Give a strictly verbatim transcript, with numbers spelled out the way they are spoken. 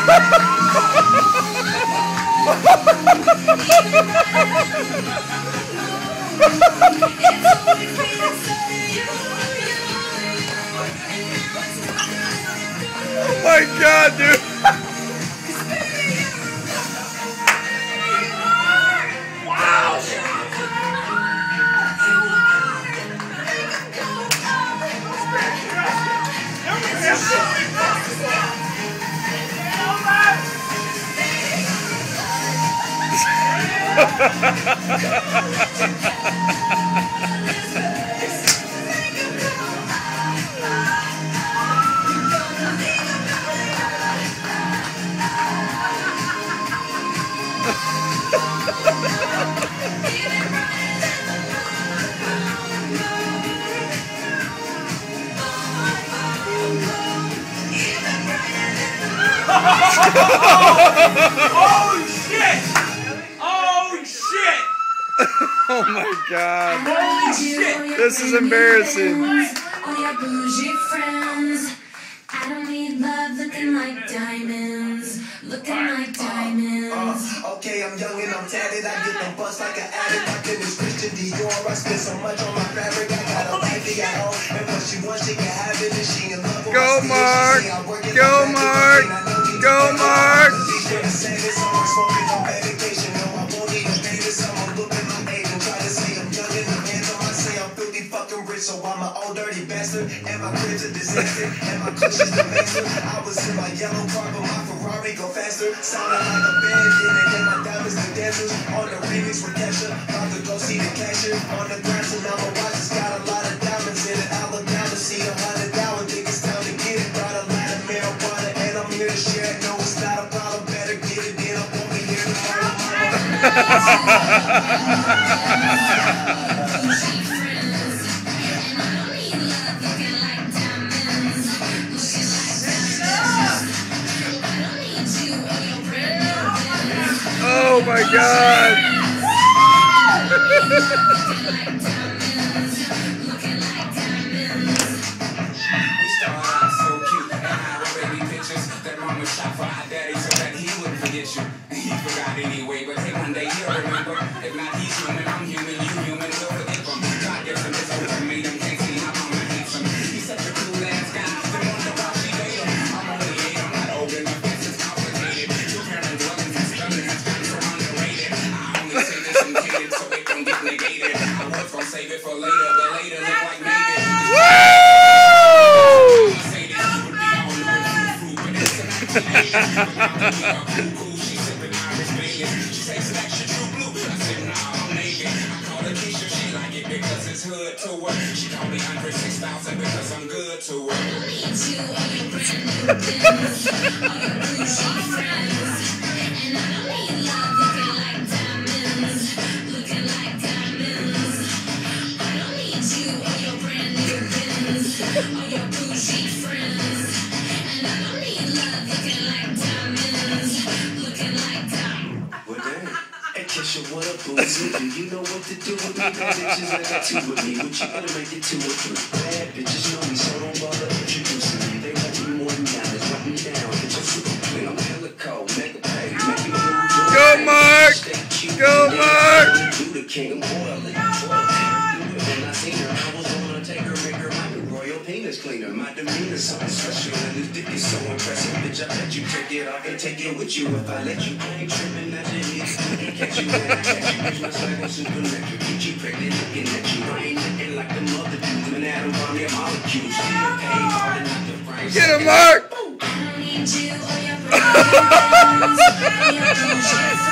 Oh my God, dude! Wow! Oh shit! Oh shit! Oh my God! Holy shit! This is embarrassing. All your bougie friends. I don't need love looking like diamonds. Looking like diamonds. Uh, okay, I'm young and I'm tatted. I get them bust like an addict. I can this Christian Dior. I spend so much on my fabric. I got a baby at home. And what she wants, she can have it. And she in love with Go, my Mark! Go, Mark! Go, Mark! So I'm an old dirty bastard, and my crib's a disaster, and my cushion's the master. I was in my yellow car, but my Ferrari go faster. Sounding like a bandit, and my diamonds the dancers. On the remix with Kesha, about to go see the cashier. On the grass, and now my watch has got a lot of diamonds in it. Alabama, see a hundred dollars, think it's time to get it. Brought a lot of marijuana, and I'm here to share it. No, it's not a problem, better get it in. I won't be here tomorrow, Oh my God! We started out so cute, and now we're baby pictures that mama shot for our daddy so that he wouldn't forget you. He forgot anyway, but hey, one day he'll remember. If not, he's human, I'm human, you human, we'll forgive him. God gives him his own, made him can't see how mama hates him. He's such a cool ass guy, then wonder why she made him. I'm only eight, I'm not old enough, this is complicated. Two parent dwellings and struggling has gotten so underrated. I only say this in cated so it don't get negated. I was gonna save it for later, but later look like maybe. She sipping Irish Vegas. She tastes extra true blue. I said, nah, I'm naked. I call her Keisha. She like it because it's hood to her. She call me Andre six thousand because I'm good to her. I don't need you or your brand new Benz. All your bougie friends. And I don't need love looking like diamonds. Looking like diamonds. I don't need you or your brand new Benz. All your bougie friends. And I don't need love looking like diamonds. Looking like diamonds. well, damn. Hey, Kesha, what up, boozy? Do you know what to do with me? Bad bitches, I got two with me. But you better make it two or three. Bad bitches know me, so don't bother introducing me. They want me more than dollars. Write me down, get your super clean. I'm hella cold, make a pay, make you move. Go, Mark! Go, Mark! Do the king, I'm boiling. When I seen her, I was gonna take her, make her my new royal penis cleaner. My demeanor's something special, and this dick is so impressive. Bitch, I let you take it off and take it with you. If I let you, I ain't tripping, I just need to catch you. When I catch you, bitch, my swag on supernatural. Get you pregnant, looking at you. I ain't looking like the mother dude. An atom bomb, your molecules. Still paid, falling out the frame. Get him, Mark! I don't need you or your brand new Benz. All your bougie friends.